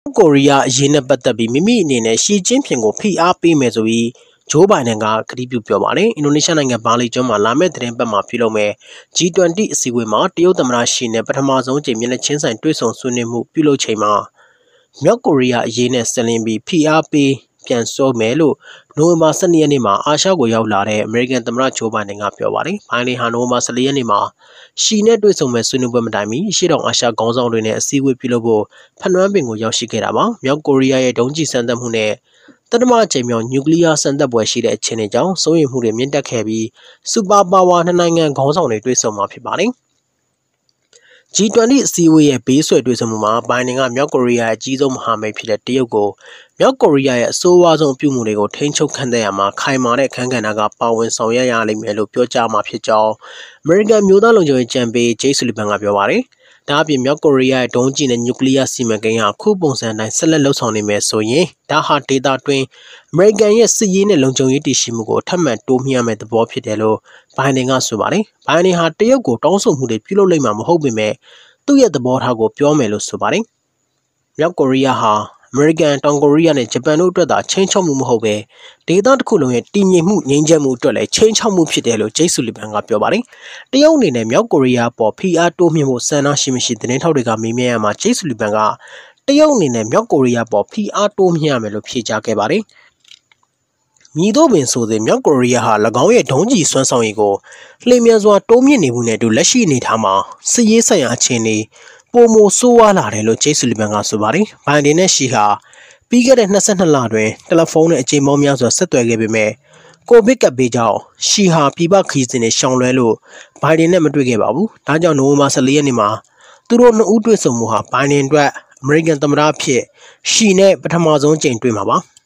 ကိုရီးယားအရေးနဲ့ပတ်သက်ပြီးမိမိအနေနဲ့ရှီကျင်းဖျင်ကိုဖိအားပေးမယ်ဆိုပြီးဂျိုးဘိုင်ဒန်ကကတိပြုပြောပါတယ်။အင်ဒိုနီးရှားနိုင်ငံဘာလီကျွန်းမှာလာမယ့်သတင်းပတ်မှာပြုလုပ်မယ် G20 အစည်းအဝေးမှာတရုတ်သမ္မတရှီနဲ့ပထမဆုံးအကြိမ်မျက်နှာချင်းဆိုင်တွေ့ဆုံဆွေးနွေးမှုပြုလုပ်ချိန်မှာမြောက်ကိုရီးယားအရေးနဲ့ဆက်လင်းပြီးဖိအားပေးပြန်ဆိုမယ်လို့နိုဝင်ဘာ12ရက်နေ့မှာအာရှကိုရောက်လာတဲ့အမေရိကန်သမ္မတဂျိုးဘိုင်ဒန်ကပြောပါတယ်။ဘိုင်ဒန်ဟာနိုဝင်ဘာ14ရက်နေ့မှာရှီနဲ့တွေ့ဆုံမဲ့ဆွေးနွေးပွဲမတိုင်မီရှေ့တောင်အာရှခေါင်းဆောင်တွေနဲ့အစည်းအဝေးပြုလုပ်ဖို့ဖနွမ်းပင်ကိုရောက်ရှိခဲ့တာပါ။မြောက်ကိုရီးယားရဲ့ဒုံးကျည်စမ်းသပ်မှုနဲ့တတမအကြိမ်မြောက်နျူကလ িয়ার စံသက်ပွဲရှိတဲ့အခြေအနေကြောင့်စိုးရိမ်မှုတွေမြင့်တက်ခဲ့ပြီးစူပါပါဝါနှစ်နိုင်ငံခေါင်းဆောင်တွေတွေ့ဆုံမှာဖြစ်ပါတယ်။ G20 အစည်းအဝေးရဲ့ဘေးဆွယ်တွေ့ဆုံမှုမှာဘိုင်ဒန်ကမြောက်ကိုရီးယားရဲ့အကြီးဆုံးမဟာမိတ်ဖြစ်တဲ့တရုတ်ကိုမြောက်ကိုရီးယားရဲ့အဆိုးဝါးဆုံးအပြုအမူတွေကိုထိန်းချုပ်ခံတဲ့ရမှာခိုင်မာတဲ့အခန်းကဏ္ဍကပါဝင်ဆောင်ရွက်ရလိမ့်မယ်လို့ပြောကြားမှာဖြစ်ကြောင်းအမေရိကန်မျိုးသားလုံခြုံရေးကြံပေးဂျိတ်ဆူလီဗန်ကပြောပါတယ်။ဒါအပြင်မြောက်ကိုရီးယားရဲ့ဒုံးကျည်နဲ့နျူကလ িয়ার စီမံကိန်းဟာခုပုံစံတိုင်းဆက်လက်လှုပ်ဆောင်နေမယ်ဆိုရင်ဒါဟာဒေတာတွင်အမေရိကန်ရဲ့စစ်ရေးနဲ့လုံခြုံရေးတည်ရှိမှုကိုထပ်မံတိုးမြှင့်ရမယ့်သဘောဖြစ်တယ်လို့ဘိုင်ဒန်ကဆိုပါတယ်။ဘိုင်ဒန်ဟာတရုတ်ကိုတောင်းဆိုမှုတွေပြုလုပ်လိမ့်မှာမဟုတ်ပေမဲ့သူ့ရဲ့သဘောထားကိုပြောမယ်လို့ဆိုပါတယ်။မြောက်ကိုရီးယားဟာအမေရိကန်တောင်ကိုရီးယားနဲ့ဂျပန်တို့အတွက်သာချင်းချောက်မှုမဟုတ်ပဲဒေသတစ်ခုလုံးရဲ့တည်ငြိမ်မှုငြိမ်းချမ်းမှုအတွက်လည်းချင်းချောက်မှုဖြစ်တယ်လို့ဂျိတ်ဆူလီဗန်ကပြောပါတယ်။တရုတ်အနေနဲ့မြောက်ကိုရီးယားပေါ်ဖိအားတိုးမြှင့်ဖို့ဆန္ဒရှိမရှိသတင်းထောက်တွေကမေးမြန်းရမှာဂျိတ်ဆူလီဗန်ကတရုတ်အနေနဲ့မြောက်ကိုရီးယားပေါ်ဖိအားတိုးမြှင့်ရမယ်လို့ဖြေကြားခဲ့ပါတယ်။မြည်တို့ပင်ဆိုသည်မြောက်ကိုရီးယားဟာ၎င်းရဲ့ဒုံးကျည်စွမ်းဆောင်ရည်ကိုလျင်မြန်စွာတိုးမြင့်နေမှုနဲ့အတူလက်ရှိအနေအထားမှာစစ်ရေးဆိုင်ရာအခြေအနေပိုမိုဆိုးဝါးလာတယ်လို့ဂျိတ်ဆူလီဗန်ကဆိုပါတယ်။ဘိုင်ဒန်နဲ့ရှီဟာပြီးခဲ့တဲ့22လတွင်တယ်လီဖုန်းနဲ့အကြိမ်ပေါင်းများစွာဆက်သွယ်ခဲ့ပေမဲ့ကိုဗစ်ကပ်ဘေးကြောင့်ရှီဟာပြည်ပခရီးစဉ်နဲ့ရှောင်လွှဲလို့ဘိုင်ဒန်နဲ့မတွေ့ခဲ့ပါဘူး။ဒါကြောင့်နိုဝင်ဘာ14ရက်နေ့မှာသူတို့နှစ်ဦးတွေ့ဆုံမှုဟာဘိုင်ဒန်အတွက်အမေရိကန်သမ္မတအဖြစ်ရှီနဲ့ပထမဆုံးအကြိမ်တွေ့မှာပါ။